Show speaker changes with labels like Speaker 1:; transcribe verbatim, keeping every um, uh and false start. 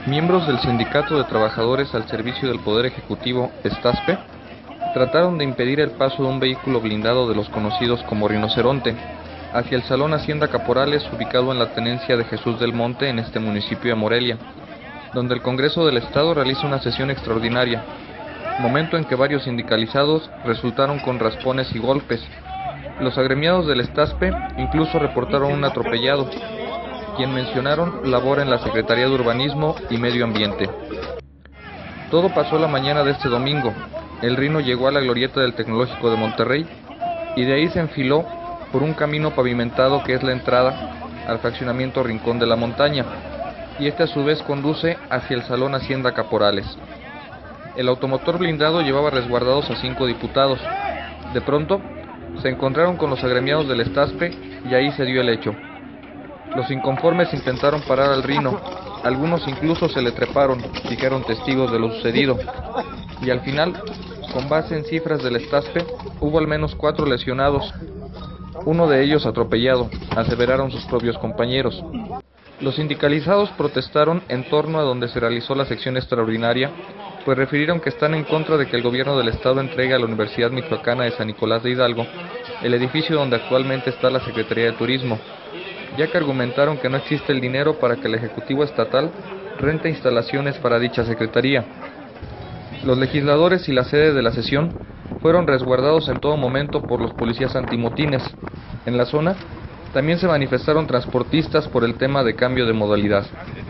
Speaker 1: Miembros del Sindicato de Trabajadores al Servicio del Poder Ejecutivo, STASPE, trataron de impedir el paso de un vehículo blindado de los conocidos como Rinoceronte hacia el Salón Hacienda Caporales, ubicado en la tenencia de Jesús del Monte en este municipio de Morelia, donde el Congreso del Estado realiza una sesión extraordinaria, momento en que varios sindicalizados resultaron con raspones y golpes. Los agremiados del STASPE incluso reportaron un atropellado, quien mencionaron labora en la Secretaría de Urbanismo y Medio Ambiente. Todo pasó la mañana de este domingo. El Rino llegó a la glorieta del Tecnológico de Monterrey y de ahí se enfiló por un camino pavimentado que es la entrada al fraccionamiento Rincón de la Montaña, y este a su vez conduce hacia el Salón Hacienda Caporales. El automotor blindado llevaba resguardados a cinco diputados. De pronto, se encontraron con los agremiados del STASPE y ahí se dio el hecho. Los inconformes intentaron parar al Rino, algunos incluso se le treparon, dijeron testigos de lo sucedido, y al final, con base en cifras del STASPE, hubo al menos cuatro lesionados, uno de ellos atropellado, aseveraron sus propios compañeros. Los sindicalizados protestaron en torno a donde se realizó la sección extraordinaria, pues refirieron que están en contra de que el gobierno del estado entregue a la Universidad Michoacana de San Nicolás de Hidalgo el edificio donde actualmente está la Secretaría de Turismo, ya que argumentaron que no existe el dinero para que el Ejecutivo Estatal rente instalaciones para dicha secretaría. Los legisladores y la sede de la sesión fueron resguardados en todo momento por los policías antimotines. En la zona también se manifestaron transportistas por el tema de cambio de modalidad.